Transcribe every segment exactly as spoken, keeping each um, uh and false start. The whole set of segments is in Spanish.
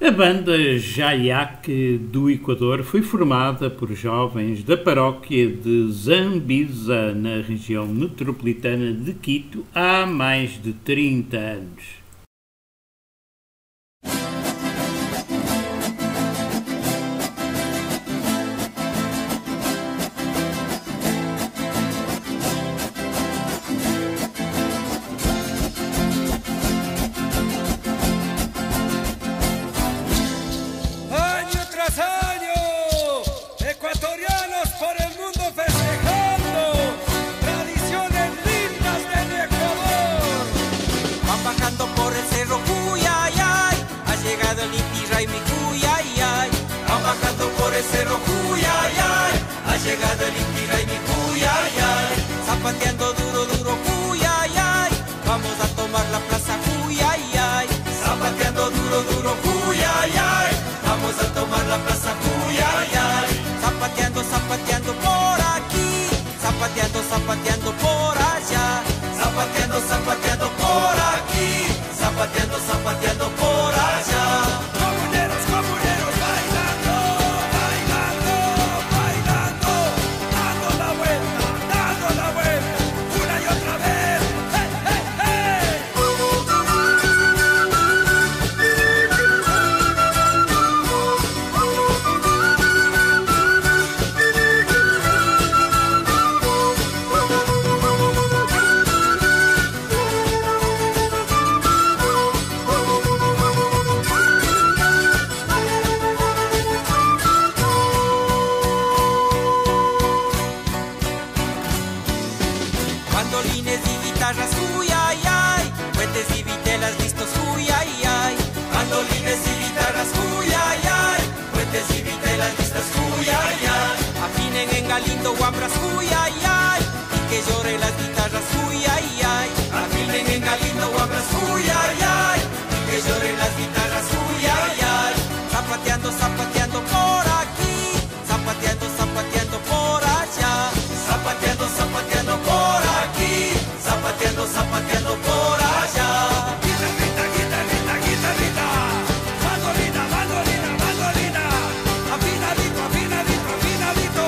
A banda Jayaque do Equador foi formada por jovens da paróquia de Zambiza, na região metropolitana de Quito, há mais de trinta anos. Cerro Cuyayay, ha llegado el Inti Raymi Cuyayay, zapateando duro, duro Cuyayay, vamos a tomar la plaza Cuyayay, zapateando duro, duro Cuyayay, vamos a tomar la plaza Cuyayay, zapateando, zapateando por aquí, zapateando, zapateando por allá, zapateando, zapateando por aquí, zapateando, zapateando por allá. Lindo guambras, uy, ay, ay, y que lloren las guitarras, uy, ay, ay. Afinen en Galindo guambras, uy, ay, ay, y que lloren las guitarras, uy, ay, ay. Zapateando, zapateando por aquí, zapateando, zapateando por allá, zapateando, zapateando por aquí, zapateando, zapateando por allá. Guitarrita, guitarrita, guitarrita, mandolina, mandolina, mandolina, afinadito, afinadito, afinadito.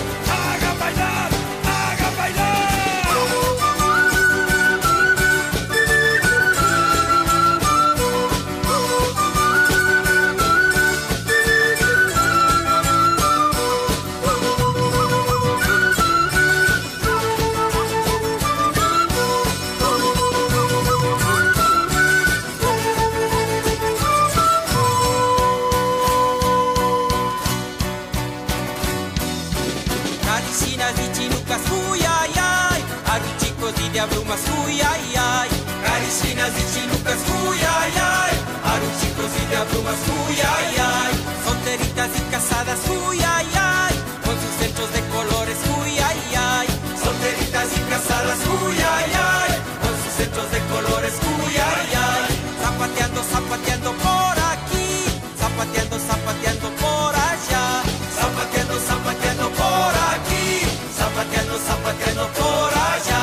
Abrumas, uy, ay, ay, caricinas y chinucas, uy, ay, ay, aruchicos y de abrumas, uy, ay, ay, solteritas y casadas, uy, ay, ay, con sus centros de colores, uy, ay, ay, solteritas y casadas, uy, ay, ay, con sus centros de colores, uy, ay, ay, zapateando, zapateando por aquí, zapateando, zapateando por allá, zapateando, zapateando por aquí, zapateando, zapateando por allá.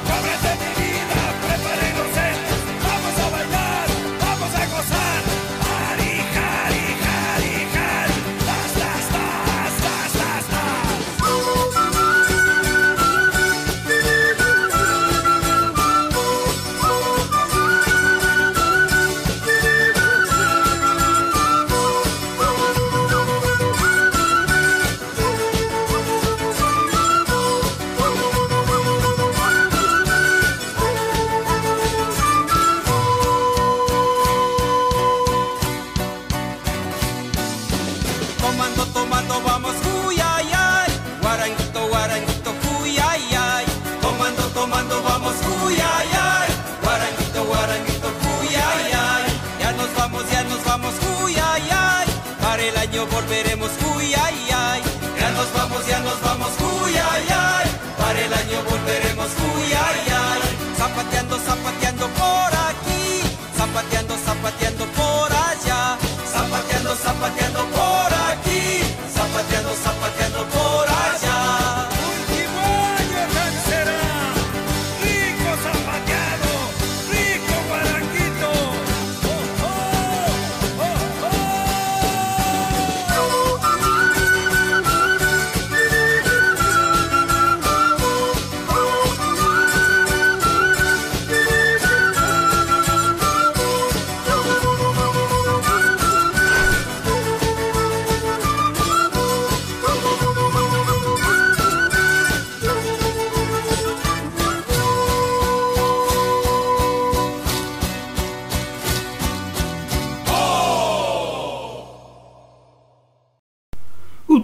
Volveremos, uy, ay, ay, ya nos vamos, ya nos vamos, uy, ay, ay, para el año volveremos, uy, ay, ay, zapateando, zapateando por aquí, zapateando, zapateando por allá, zapateando, zapateando por aquí, zapateando, zapateando por allá. Último año será rico zapateado, rico guaranguito, oh, oh, oh, oh.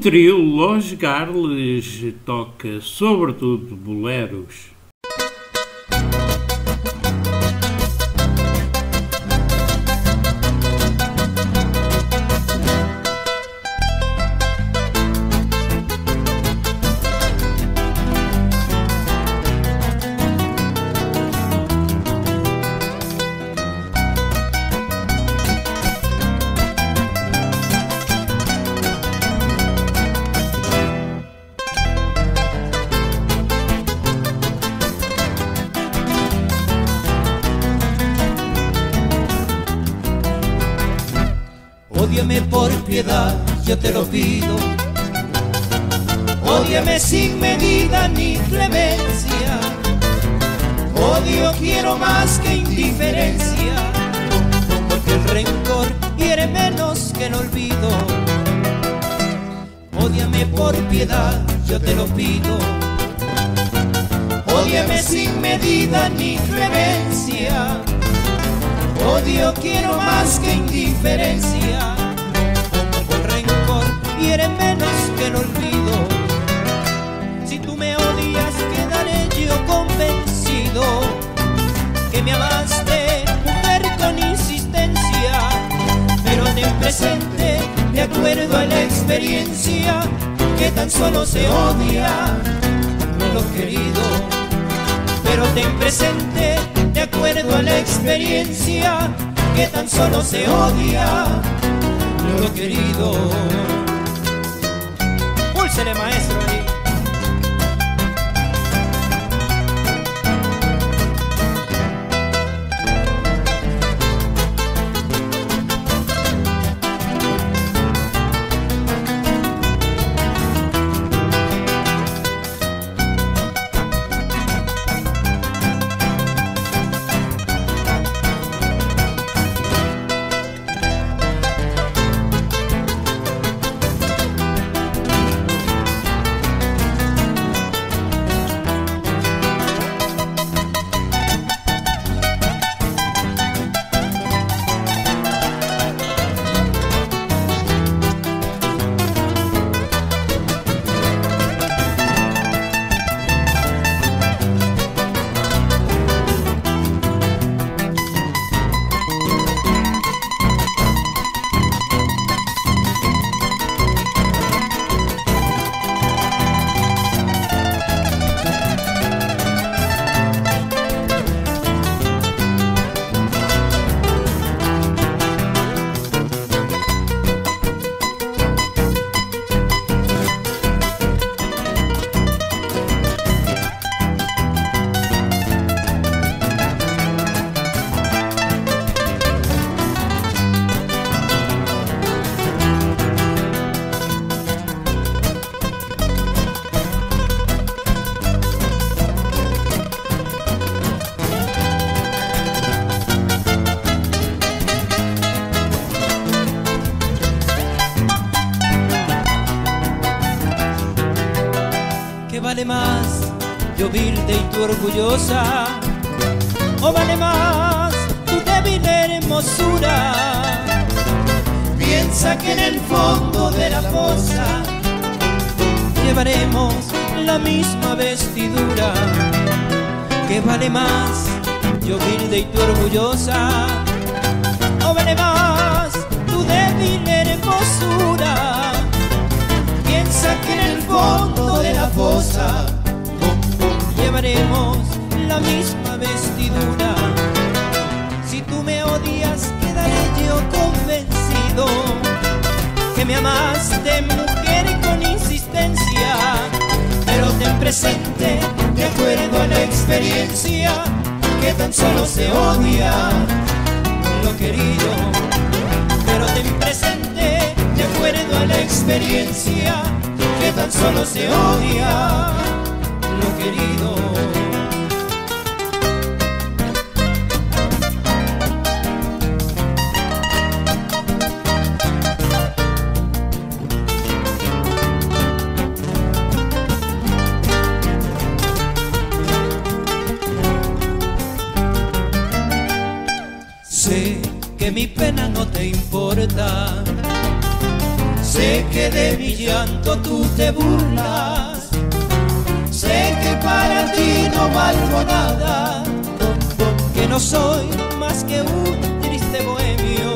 trio Los Garles toca sobretudo boleros. Ódiame por piedad, yo te lo pido. Ódiame sin medida ni clemencia. Odio quiero más que indiferencia, porque el rencor hiere menos que el olvido. Ódiame por piedad, yo te lo pido. Ódiame sin medida ni clemencia. Odio quiero más que indiferencia, como el rencor hiere menos que el olvido. Si tú me odias quedaré yo convencido que me amaste, mujer, con insistencia, pero ten presente, de acuerdo a la experiencia, que tan solo se odia lo querido. Pero ten presente, de acuerdo a la experiencia, que tan solo se odia lo querido. Púlsele, maestro, ahí. ¿Vale más yo virte y tú orgullosa? ¿O vale más tu débil hermosura? Piensa que en el fondo de la fosa llevaremos la misma vestidura. ¿Qué vale más yo virte y tú orgullosa? ¿O vale más tu débil hermosura? Piensa que en el fondo de la fosa llevaremos la misma vestidura. Si tú me odias quedaré yo convencido que me amaste, mujer, con insistencia, pero ten presente, de acuerdo a la experiencia, que tan solo se odia lo querido. Pero ten presente, de acuerdo a la experiencia, que tan solo se odia lo querido. Sé que mi pena no te importa, sé Sé que de mi llanto tú te burlas, sé que para ti no valgo nada, que no soy más que un triste bohemio.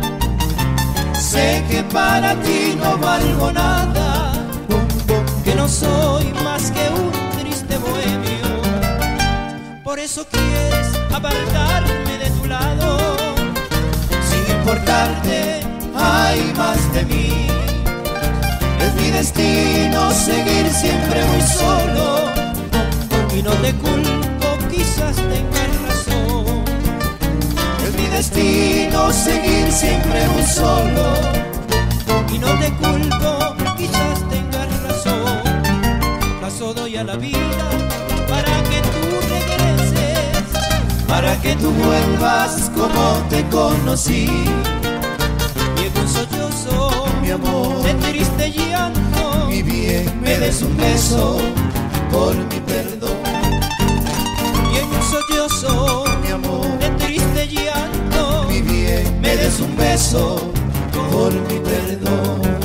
Sé que para ti no valgo nada, que no soy más que un triste bohemio. Por eso quieres apartarme de tu lado, sin importarte hay más de mí. Es mi destino seguir siempre muy solo, y no te culpo, quizás tengas razón. Es mi destino seguir siempre muy solo, y no te culpo, quizás tengas razón. Paso doy a la vida para que tú regreses, para que tú vuelvas como te conocí. Llega un sollozo, mi amor, de triste llanto, mi bien, me des un beso por mi perdón. Llega un sollozo, mi amor, de triste llanto, mi bien, me des un beso por mi perdón.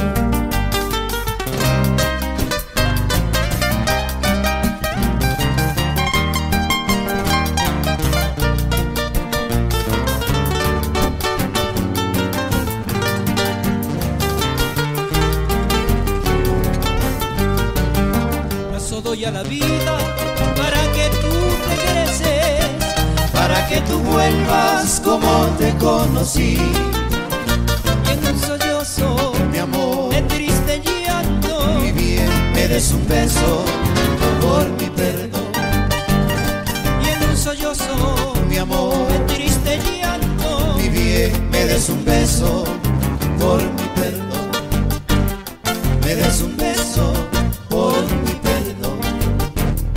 Doy a la vida para que tú regreses, para que tú vuelvas como te conocí. Y en un sollozo, mi amor, de triste llanto, mi bien, me des un beso por mi perdón. Y en un sollozo, mi amor, de triste llanto, mi bien, me des un beso por mi perdón. Me des un beso por mi perdón.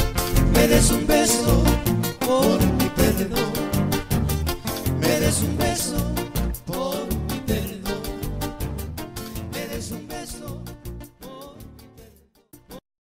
Me des un beso por mi perdón, me des un beso.